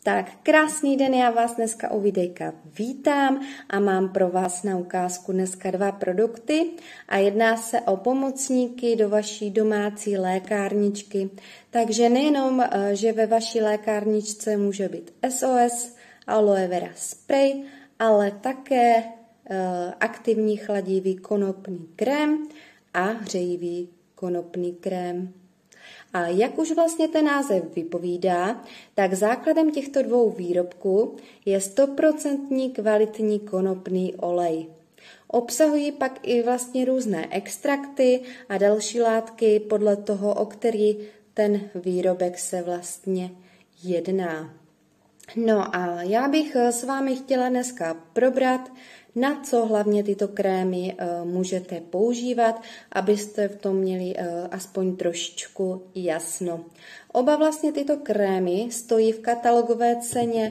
Tak krásný den, já vás dneska u videjka vítám a mám pro vás na ukázku dneska 2 produkty a jedná se o pomocníky do vaší domácí lékárničky. Takže nejenom, že ve vaší lékárničce může být SOS, aloe vera spray, ale také aktivní chladivý konopný krém a hřejivý konopný krém. A jak už vlastně ten název vypovídá, tak základem těchto 2 výrobků je 100% kvalitní konopný olej. Obsahují pak i vlastně různé extrakty a další látky podle toho, o který ten výrobek se vlastně jedná. No a já bych s vámi chtěla dneska probrat, na co hlavně tyto krémy můžete používat, abyste v tom měli aspoň trošičku jasno. Oba vlastně tyto krémy stojí v katalogové ceně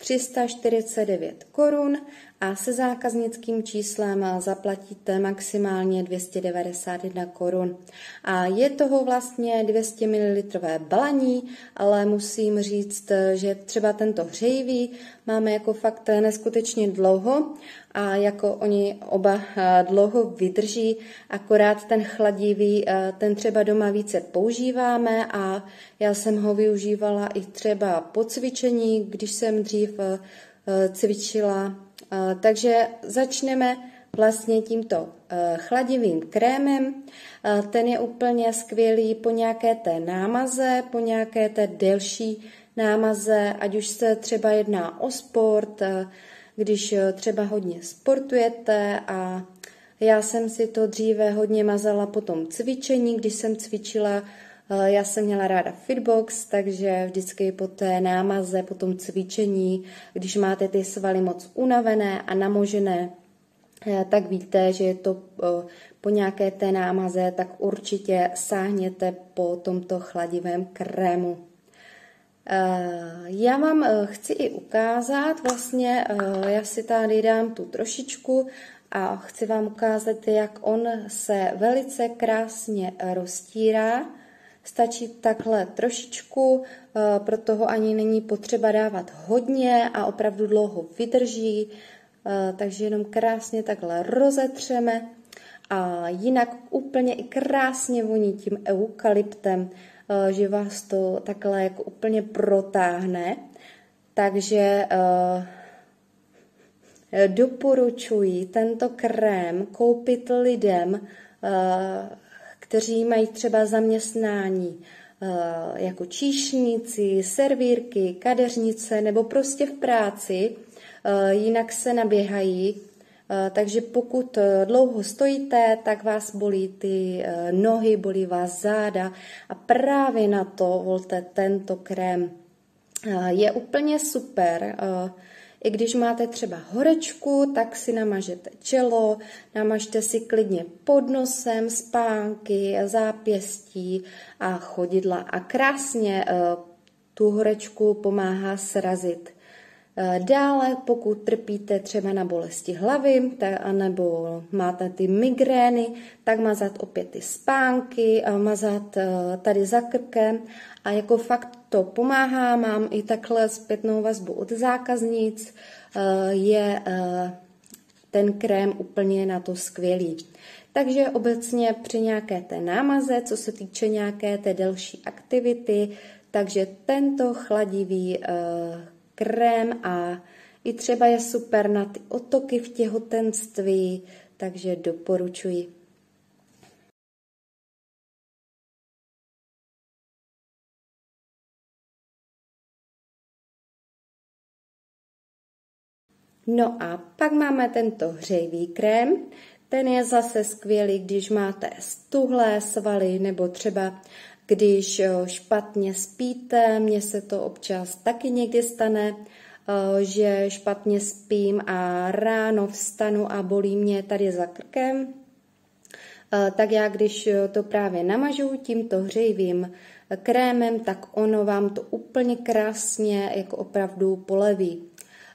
349 korun a se zákaznickým číslem zaplatíte maximálně 291 korun. A je toho vlastně 200 ml balení, ale musím říct, že třeba tento hřejivý máme jako fakt neskutečně dlouho a jako oni oba dlouho vydrží, akorát ten chladivý, ten třeba doma více používáme a já jsem ho využívala i třeba po cvičení, když jsem dřív cvičila. Takže začneme vlastně tímto chladivým krémem. Ten je úplně skvělý po nějaké té námaze, po nějaké té delší námaze, ať už se třeba jedná o sport, když třeba hodně sportujete a já jsem si to dříve hodně mazala po tom cvičení, když jsem cvičila. Já jsem měla ráda Fitbox, takže vždycky po té námaze, po tom cvičení, když máte ty svaly moc unavené a namožené, tak víte, že je to po nějaké té námaze, tak určitě sáhněte po tomto chladivém krému. Já vám chci i ukázat, vlastně já si tady dám tu trošičku a chci vám ukázat, jak on se velice krásně roztírá. Stačí takhle trošičku, proto ho ani není potřeba dávat hodně a opravdu dlouho vydrží, takže jenom krásně takhle rozetřeme a jinak úplně i krásně voní tím eukalyptem, že vás to takhle jako úplně protáhne, takže doporučuji tento krém koupit lidem, kteří mají třeba zaměstnání jako číšníci, servírky, kadeřnice nebo prostě v práci, jinak se naběhají. Takže pokud dlouho stojíte, tak vás bolí ty nohy, bolí vás záda a právě na to volte tento krém. Je úplně super. I když máte třeba horečku, tak si namažete čelo, namažte si klidně pod nosem, spánky, zápěstí a chodidla. A krásně tu horečku pomáhá srazit. Dále, pokud trpíte třeba na bolesti hlavy, nebo máte ty migrény, tak mazat opět ty spánky, mazat tady za krkem a jako fakt to pomáhá. Mám i takhle zpětnou vazbu od zákaznic, je ten krém úplně na to skvělý. Takže obecně při nějaké té námaze, co se týče nějaké té delší aktivity, takže tento chladivý krém a i třeba je super na ty otoky v těhotenství, takže doporučuji. No a pak máme tento hřejivý krém. Ten je zase skvělý, když máte stuhlé svaly nebo třeba když špatně spíte. Mně se to občas taky někdy stane, že špatně spím a ráno vstanu a bolí mě tady za krkem. Tak já, když to právě namažu tímto hřejivým krémem, tak ono vám to úplně krásně jako opravdu poleví.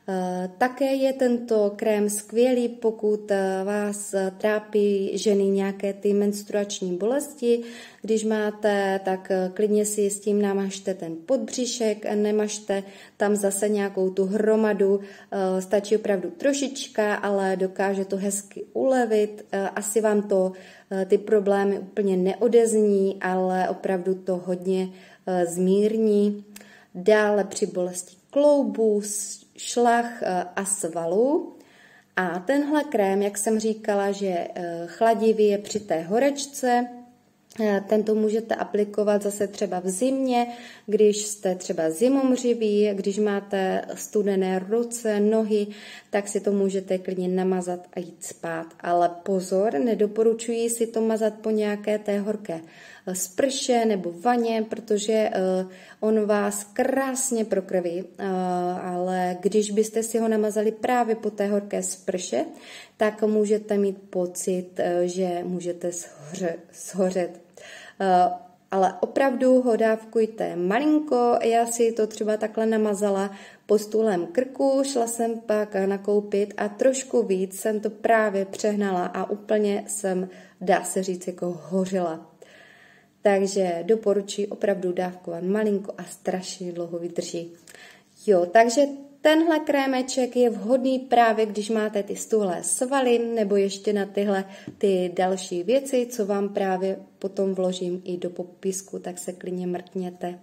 Také je tento krém skvělý, pokud vás trápí ženy nějaké ty menstruační bolesti. Když máte, tak klidně si s tím namažte ten podbříšek, nemažte tam zase nějakou tu hromadu, stačí opravdu trošička, ale dokáže to hezky ulevit. Asi vám to ty problémy úplně neodezní, ale opravdu to hodně zmírní. Dále při bolesti kloubů, šlach a svalů. A tenhle krém, jak jsem říkala, že chladivý je při té horečce, tento můžete aplikovat zase třeba v zimě, když jste třeba zimomřiví, když máte studené ruce, nohy, tak si to můžete klidně namazat a jít spát. Ale pozor, nedoporučuji si to mazat po nějaké té horké sprše nebo vaně, protože on vás krásně prokrví, ale když byste si ho namazali právě po té horké sprše, tak můžete mít pocit, že můžete shořet. Ale opravdu ho dávkujte malinko, já si to třeba takhle namazala pod stůlem krku, šla jsem pak nakoupit a trošku víc jsem to právě přehnala a úplně jsem, dá se říct, jako hořela. Takže doporučuji opravdu dávkovat malinko a strašně dlouho vydrží. Jo, takže tenhle krémeček je vhodný právě, když máte ty stuhlé svaly nebo ještě na tyhle ty další věci, co vám právě potom vložím i do popisku, tak se klidně mrkněte.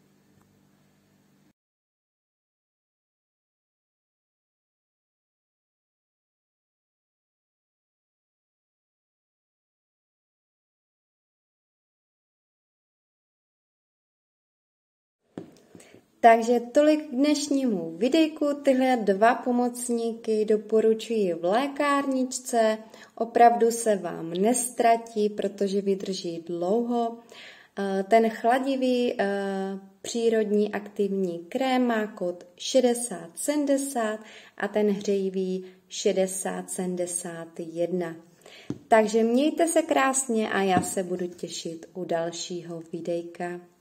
Takže tolik k dnešnímu videjku. Tyhle dva pomocníky doporučuji v lékárničce. Opravdu se vám nestratí, protože vydrží dlouho. Ten chladivý přírodní aktivní krém má kód 6070 a ten hřejivý 6071. Takže mějte se krásně a já se budu těšit u dalšího videjka.